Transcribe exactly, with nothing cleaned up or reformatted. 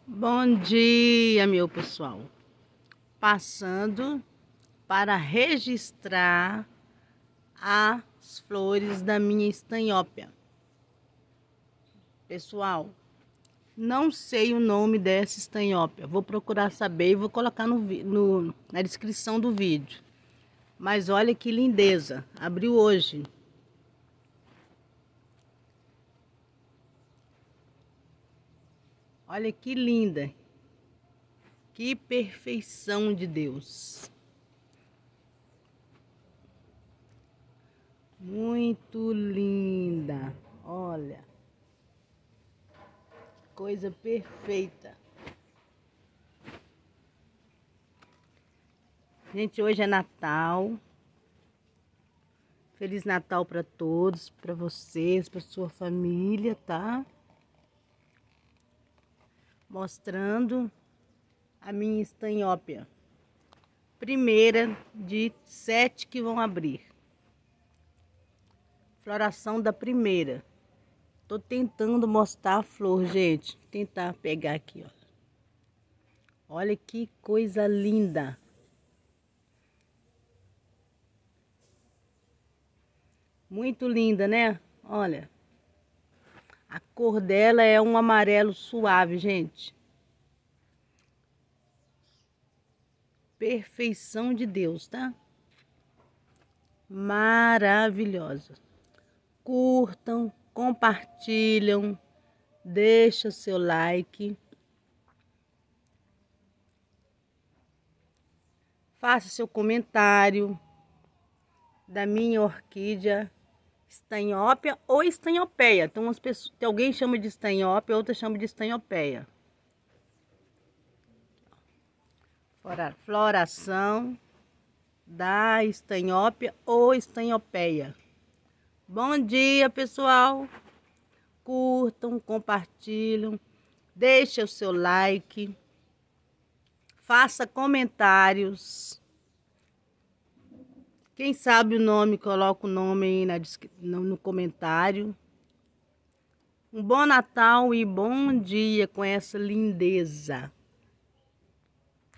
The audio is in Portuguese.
Bom dia, meu pessoal. Passando para registrar as flores da minha estanhópia. Pessoal, não sei o nome dessa estanhópia. Vou procurar saber e vou colocar no, no, na descrição do vídeo. Mas olha que lindeza. Abriu hoje. Olha que linda. Que perfeição de Deus. Muito linda. Olha. Coisa perfeita. Gente, hoje é Natal. Feliz Natal para todos, para vocês, para sua família, tá? Mostrando a minha estanhópia. Primeira de sete que vão abrir. Floração da primeira. Tô tentando mostrar a flor, gente. Vou tentar pegar aqui, ó. Olha que coisa linda. Muito linda, né? Olha. A cor dela é um amarelo suave, gente. Perfeição de Deus, tá? Maravilhosa. Curtam, compartilham, deixa seu like. Faça seu comentário da minha orquídea estanhópia ou estanhopeia. Então, umas pessoas, tem alguém chama de estanhópia, outra chama de estanhopeia. Floração da estanhópia ou estanhopeia. Bom dia, pessoal. Curtam, compartilham, deixem o seu like, faça comentários. Quem sabe o nome, coloca o nome aí na, no, no comentário. Um bom Natal e bom dia com essa lindeza.